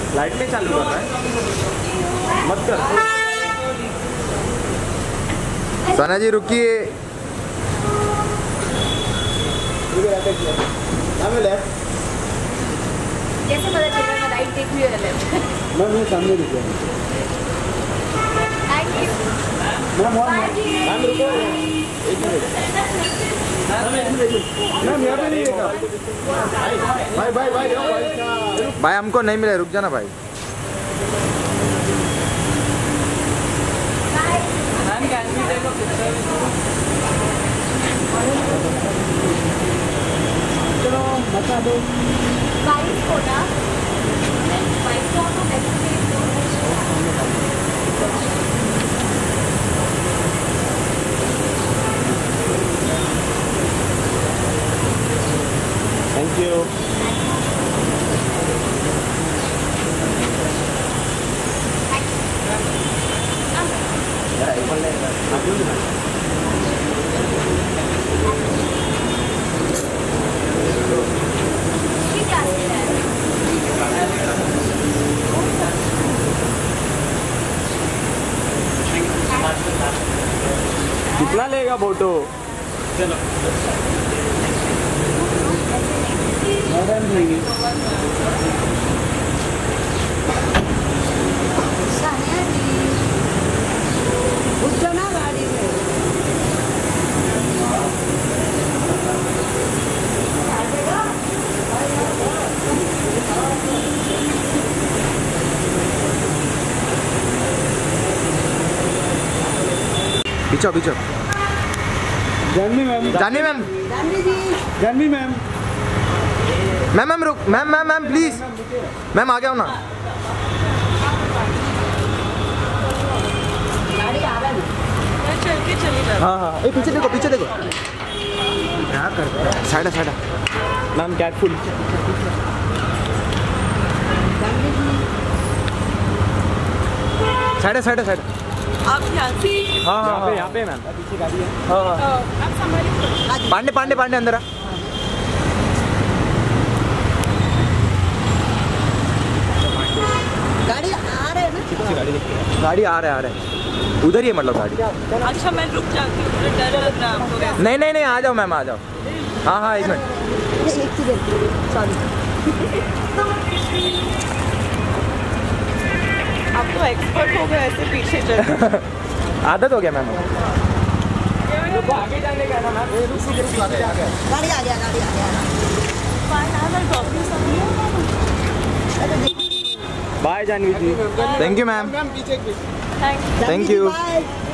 Light में चालू कर रहा है, मत कर। सोना जी रुकिए। कैसे पता चल रहा है? मैं राइट देख रही हूँ या लेफ्ट? मैं सामने रुक गया। थैंक यू मैम रुको, एक मिनट मैम, यहाँ पे नहीं देखा। भाई भाई हमको नहीं मिले, रुक जाना भाई। चलो बता दो। बाइक को ना, बाइक को तो थैंक यू। कितना लेगा फोटो? चलो गाड़ी में पीछो पीछो। Jahnavi ma'am, Jahnavi ma'am, Jahnavi ma'am, ma'am रुक, मैम प्लीज, मैम आ गया हूँ ना। गाड़ी आ रहा है, चल के चली जा। हाँ, ए पीछे देखो, पीछे देखो। क्या कर रहे हैं? Side ma'am careful. साइड। आप ध्यान से। हाँ यहाँ पे मैम पीछे गाड़ी है। हाँ। आप संभालिए। पांडे अंदर आ। गाड़ी आ रहा है ना? गाड़ी आ रहा है, उधर ही है मतलब गाड़ी। अच्छा मैं रुक जाती हूँ, डर लग रहा है आपको? नहीं आ जाओ मैम, आ जाओ। हाँ 1 मिनट। सॉरी। आप तो एक्सपर्ट हो गए ऐसे पीछे चल। आदत हो गया मैम। आगे जाने का ना मैम। गाड़ी आ गया। Bye Jahnavi ji. Thank you ma'am. पीछे थैंक यू।